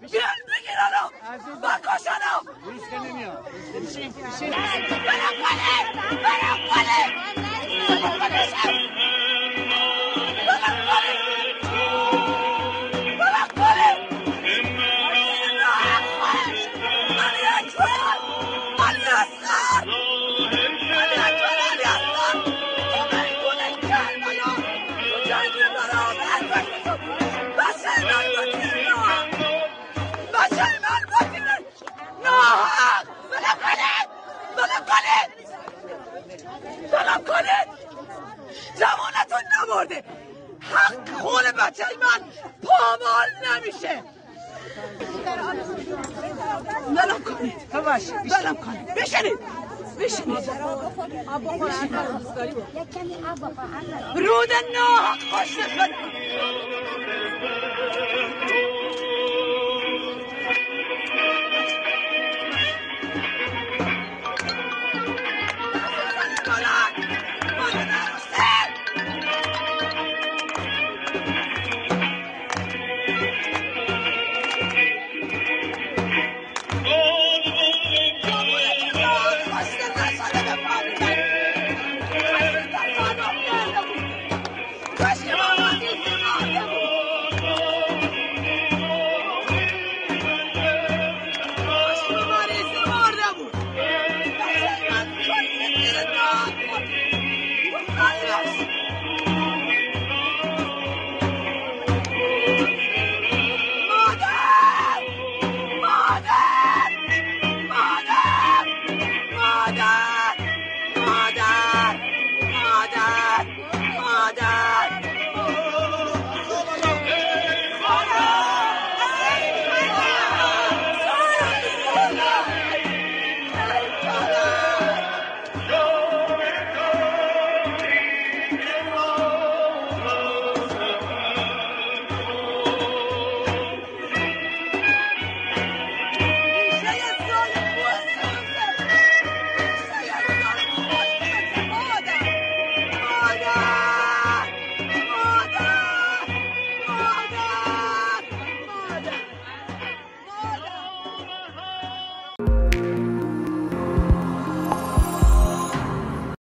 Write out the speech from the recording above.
بیان بگیرانو بکشانو روز که نمیاد بشین برم کنه سلام کنید جوانتون نمارده حق خون بچه من پامال نمیشه بلم کنید بلم کنید بشنید رود ناحق خوش نکنید